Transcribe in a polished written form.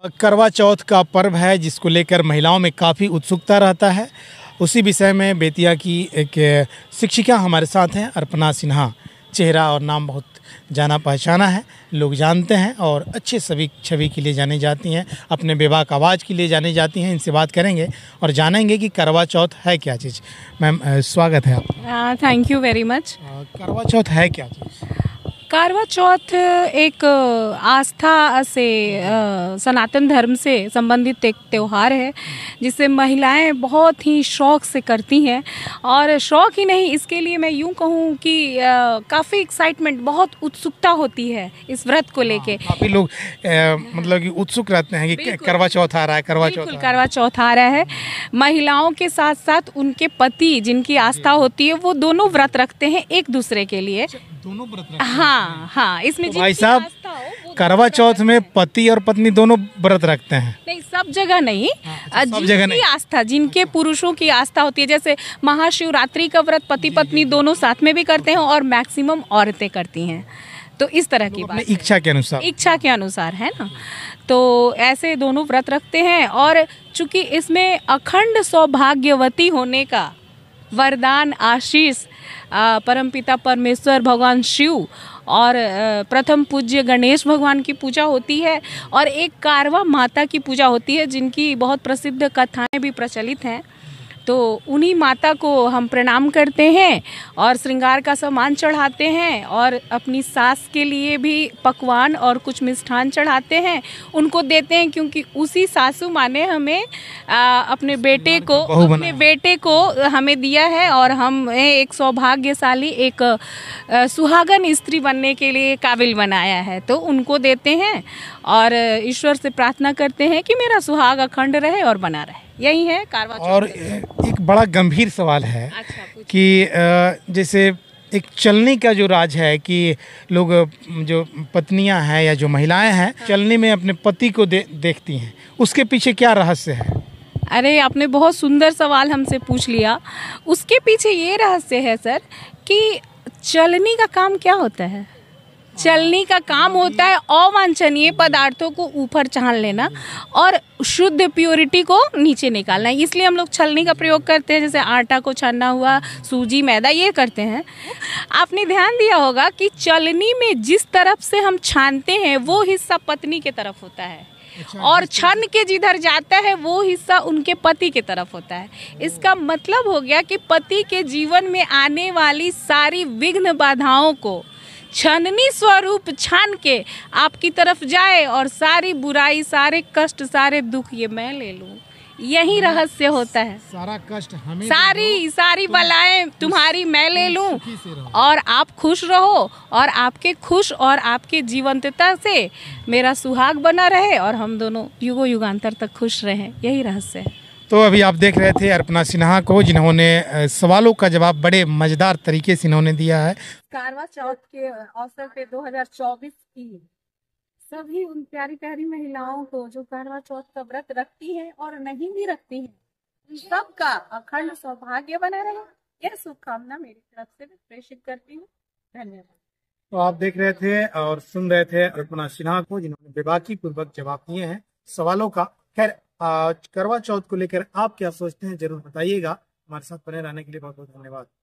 करवा चौथ का पर्व है जिसको लेकर महिलाओं में काफ़ी उत्सुकता रहता है। उसी विषय में बेतिया की एक शिक्षिका हमारे साथ हैं, अर्पणा सिन्हा। चेहरा और नाम बहुत जाना पहचाना है, लोग जानते हैं और अच्छे सभी छवि के लिए जानी जाती हैं, अपने बेबाक आवाज़ के लिए जानी जाती हैं। इनसे बात करेंगे और जानेंगे कि करवा चौथ है क्या चीज़। मैम स्वागत है आपका। Thank you very much. Karva Chauth है क्या चीज़? करवा चौथ एक आस्था से सनातन धर्म से संबंधित एक त्यौहार है जिसे महिलाएं बहुत ही शौक से करती हैं। और शौक ही नहीं, इसके लिए मैं यूं कहूं कि काफ़ी एक्साइटमेंट, बहुत उत्सुकता होती है इस व्रत को लेके। काफ़ी लोग मतलब कि उत्सुक रहते हैं कि करवा चौथ आ रहा है, करवा चौथ करवा चौथ आ रहा है। महिलाओं के साथ साथ उनके पति जिनकी आस्था होती है वो दोनों व्रत रखते हैं एक दूसरे के लिए। दोनों व्रत रखते हैं? हाँ, इसमें तो भाई साहब करवा चौथ में पति और पत्नी दोनों व्रत रखते हैं? नहीं, सब जगह नहीं। सब जगह नहीं। आस्था, जिनके पुरुषों की आस्था होती है, जैसे महाशिवरात्रि का व्रत पति पत्नी दोनों साथ में भी करते हैं और मैक्सिमम औरतें करती हैं। तो इस तरह की बात इच्छा के अनुसार है ना। तो ऐसे दोनों व्रत रखते हैं और चूंकि इसमें अखंड सौभाग्यवती होने का वरदान, आशीष परमपिता परमेश्वर भगवान शिव और प्रथम पूज्य गणेश भगवान की पूजा होती है और एक कारवा माता की पूजा होती है जिनकी बहुत प्रसिद्ध कथाएं भी प्रचलित हैं। तो उन्हीं माता को हम प्रणाम करते हैं और श्रृंगार का सामान चढ़ाते हैं और अपनी सास के लिए भी पकवान और कुछ मिष्ठान चढ़ाते हैं, उनको देते हैं, क्योंकि उसी सासू माँ ने हमें अपने बेटे को हमें दिया है और हम एक सौभाग्यशाली, एक सुहागन स्त्री बनने के लिए काबिल बनाया है। तो उनको देते हैं और ईश्वर से प्रार्थना करते हैं कि मेरा सुहाग अखंड रहे और बना रहे। यही है करवा चौथ। और एक बड़ा गंभीर सवाल है कि जैसे एक चलनी का जो राज है कि लोग, जो पत्नियां हैं या जो महिलाएं हैं, चलनी में अपने पति को देखती हैं, उसके पीछे क्या रहस्य है? अरे, आपने बहुत सुंदर सवाल हमसे पूछ लिया। उसके पीछे ये रहस्य है सर कि चलनी का काम क्या होता है? चलनी का काम होता है अवांछनीय पदार्थों को ऊपर छान लेना और शुद्ध प्योरिटी को नीचे निकालना। इसलिए हम लोग छलनी का प्रयोग करते हैं, जैसे आटा को छानना हुआ, सूजी, मैदा, ये करते हैं। आपने ध्यान दिया होगा कि चलनी में जिस तरफ से हम छानते हैं वो हिस्सा पत्नी के तरफ होता है और छन के जिधर जाता है वो हिस्सा उनके पति के तरफ होता है। इसका मतलब हो गया कि पति के जीवन में आने वाली सारी विघ्न बाधाओं को छननी स्वरूप छान के आपकी तरफ जाए और सारी बुराई, सारे कष्ट, सारे दुख ये मैं ले लूं। यही रहस्य होता है। सारा कष्ट हमें, सारी बलाएं तुम्हारी मैं ले लूं और आप खुश रहो और आपके खुश और आपके जीवंतता से मेरा सुहाग बना रहे और हम दोनों युगों युगांतर तक खुश रहें। यही रहस्य है। तो अभी आप देख रहे थे अर्पणा सिन्हा को, जिन्होंने सवालों का जवाब बड़े मजेदार तरीके से इन्होंने दिया है। करवा चौथ के अवसर पे 2024 की सभी उन प्यारी प्यारी महिलाओं को जो करवा चौथ का व्रत रखती हैं और नहीं भी रखती हैं, सबका अखंड सौभाग्य बना रहे, यह शुभकामना मेरी तरफ से प्रेषित करती हूँ। धन्यवाद। तो आप देख रहे थे और सुन रहे थे अर्पणा सिन्हा को, जिन्होंने बेबाकी पूर्वक जवाब दिए हैं सवालों का। खैर, करवा चौथ को लेकर आप क्या सोचते हैं जरूर बताइएगा। हमारे साथ बने रहने के लिए बहुत बहुत धन्यवाद।